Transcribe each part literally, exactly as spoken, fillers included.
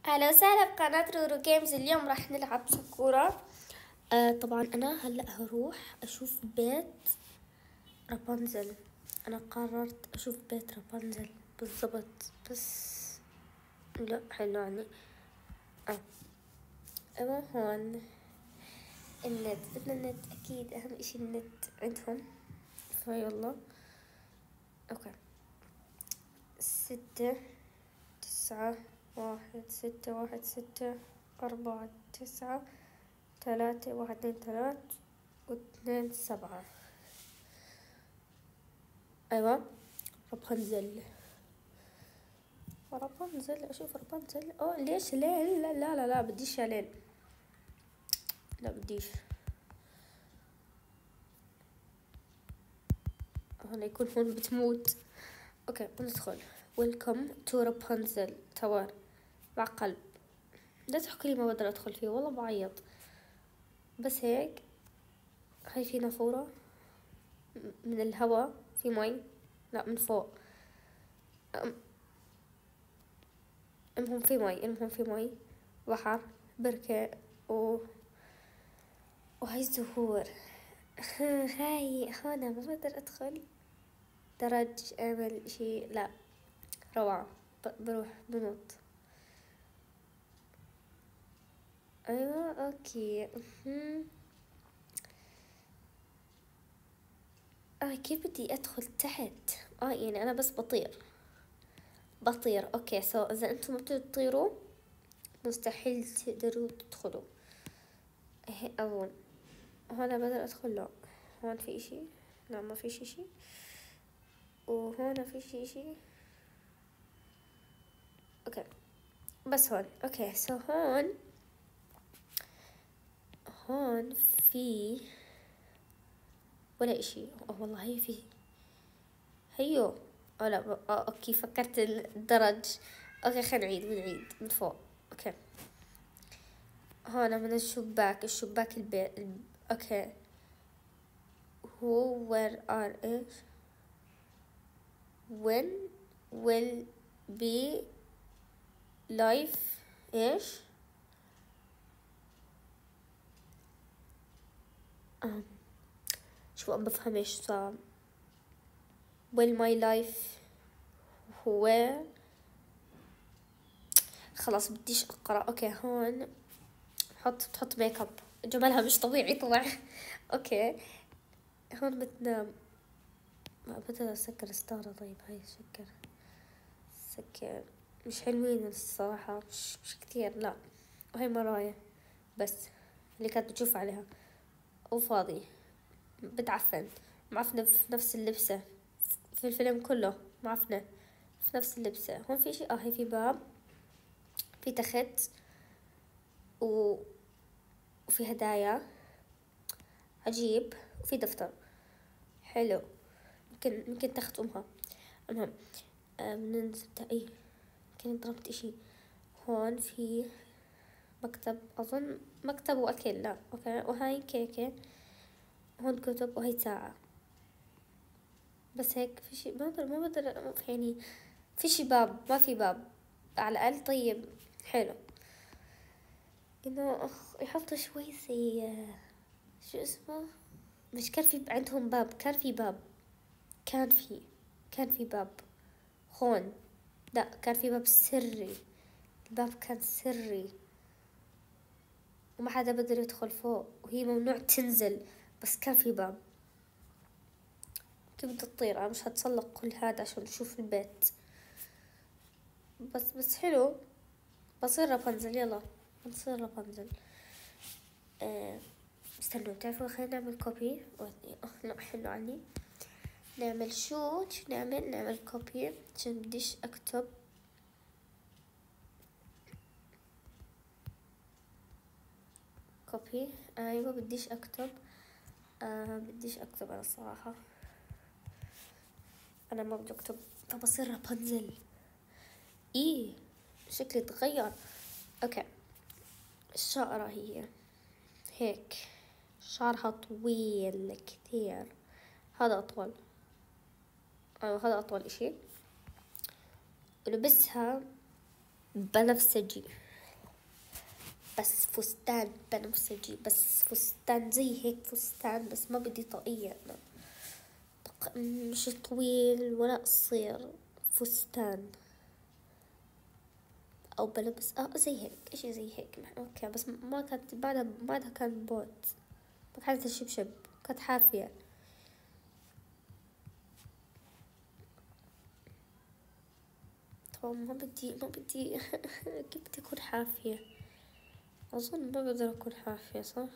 اهلا وسهلا بقناة رورو جيمز. اليوم راح نلعب سكورة. آه طبعا انا هلا هروح اشوف بيت رابنزل. انا قررت اشوف بيت رابنزل بالضبط، بس لا حلو يعني. اه اما هون النت، بدنا النت اكيد، اهم اشي النت عندهم. فيلا اوكي. ستة تسعة واحد ستة واحد ستة أربعة تسعة ثلاثة واحد اثنين ثلاث واثنين سبعة. أيوة رابنزل رابنزل أشوف رابنزل. أوه ليش ليل؟ لا لا لا, لا بديش يا ليل، لا بديش. هنا يكون هون بتموت. أوكي ندخل. ويلكم تو رابنزل تاور مع قلب. لا تحكي لي ما بقدر أدخل فيه، والله بعيط. بس هيك هاي في نافورة من الهواء، في مي، لا من فوق. المهم في مي، المهم في مي، بحر، بركة، و وهاي الزهور. هاي هنا ما بقدر ادخل. درج اعمل اشي، لا روعة. بروح بنط. ايوه اوكي. اه كيف بدي ادخل تحت؟ اه يعني انا بس بطير بطير. اوكي سو اذا انتم ما بتطيروا مستحيل تقدروا تدخلوا. هي اول هنا بقدر ادخل؟ لا. هون في اشي؟ لا ما فيش اشي. وهون في اشي. اوكي بس هون. اوكي سو هون هون في ولا اشي. اه والله هي في هيو. اه لا ب- اه اوكي فكرت الدرج. اوكي خلينا نعيد بنعيد من فوق. اوكي هون من الشباك، الشباك البيت الب... اوكي. هو where are ايش when will be life ايش آه. شو عم بفهم ايش صار. will my life هو خلاص بديش اقرا. اوكي هون حط تحط ميك اب، جمالها مش طبيعي طلع. اوكي هون بتنام. ما بدي اسكر ستارة. طيب هاي سكر سكر. مش حلوين الصراحة، مش, مش كتير لا. وهي مراية بس اللي كانت بتشوف عليها، وفاضي بتعفن، معفنة في نفس اللبسة، في الفيلم كله معفنة في نفس اللبسة. هون في شي. اه هي في باب، في تخت، و... وفي هدايا عجيب، وفي دفتر حلو. يمكن يمكن تخت أمها. المهم آه بننزل ايه. يمكن ضربت اشي. هون في مكتب، أظن مكتب وأكل. لا أوكي. وهاي كيكة. هون كتب، وهي ساعة. بس هيك في شي ما بقدر ما بقدر يعني. في شي باب؟ ما في باب على الأقل. طيب حلو إنه أخ يحطوا شوي زي شو اسمه. مش كان في عندهم باب؟ كان في باب كان في كان في باب هون. لا كان في باب سري. الباب كان سري وما حدا بقدر يدخل فوق، وهي ممنوع تنزل، بس كان في باب. كيف بدي تطير؟ أنا مش هتسلق كل هذا عشان نشوف البيت. بس بس حلو. بصير رابنزل. يلا بنصير رابنزل. آه. استنوا تعرفوا خلينا نعمل كوبي. لا حلو عني. نعمل شو شو نعمل نعمل كوبي عشان بديش اكتب. كوبي ايوه بديش اكتب. آه بديش اكتب انا الصراحة. انا ما بدي اكتب فبصير رابنزل. ايه شكلي تغير. اوكي الشقرة هي هيك، شعرها طويل كتير. هذا اطول. ايوه هذا اطول اشي. ولبسها بنفسجي. بس فستان بنفسجي، بس فستان زي هيك فستان، بس ما بدي طاقية أنا، طق... مش طويل ولا قصير، فستان او بلبس اه زي هيك اشي زي هيك. اوكي بس ما كانت بعدها بعدها كان بوت، ما كانت الشبشب، كانت حافية. طبعا ما بدي ما بدي كيف بدي اكون حافية؟ اظن ما بقدر اكون حافية صح؟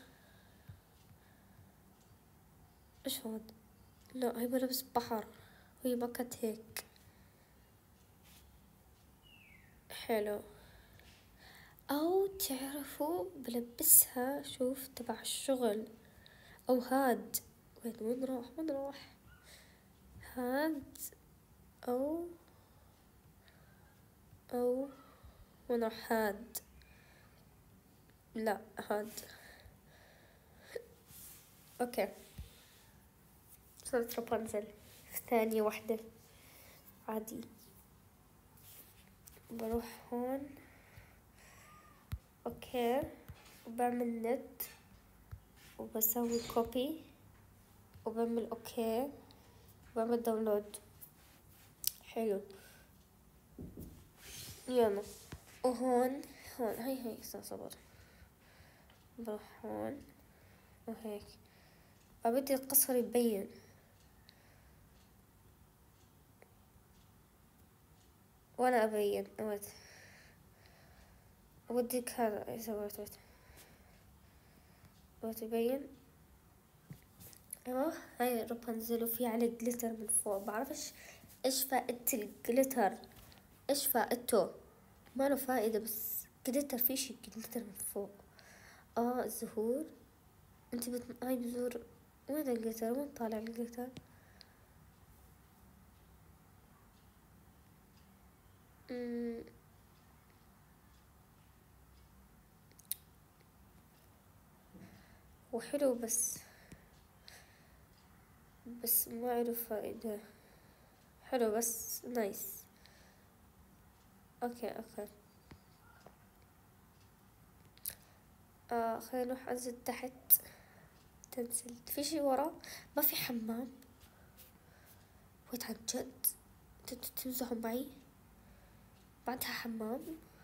ايش هون؟ لا هي ملابس بحر، وهي ما كانت هيك. حلو. او تعرفوا بلبسها شوف تبع الشغل، او هاد، وين وين راح وين راح هاد، او او وين راح هاد، لا هاد. اوكي صرت رابنزل في ثانية واحدة عادي. بروح هون اوكي، وبعمل نت، وبسوي كوبي، وبعمل اوكي، وبعمل داونلود. حلو يلا. وهون هون هاي هاي صبر، بروح هون وهيك، بدي القصر يبين، وانا ابين ويت، وديك هذا سويت ويت ويت يبين. ايوه هاي رابنزل، وفي عليه جليتر من فوق، بعرفش ايش فائدة الجليتر، ايش فائدته؟ ما له فائدة، بس جليتر، في شي جليتر من فوق. اه الزهور، انت بت... هاي بزور، وين الجليتر؟ وين طالع الجليتر؟ مم. وحلو بس بس ما له فائدة. حلو بس نايس. اوكي اوكي آه خلينا نروح انزل تحت. تنزل في شي ورا، ما في حمام، ويت عن جد تمزحوا معي؟ بعدها حمام؟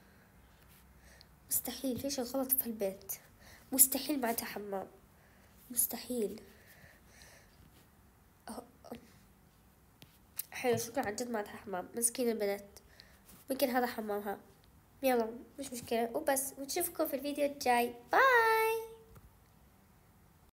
مستحيل، في شي غلط في البيت، مستحيل بعدها حمام، مستحيل. حلو شكرا، عن جد بعدها حمام، مسكين البنات، ممكن هذا حمامها. يلا مش مشكلة وبس، ونشوفكم في الفيديو الجاي، باي.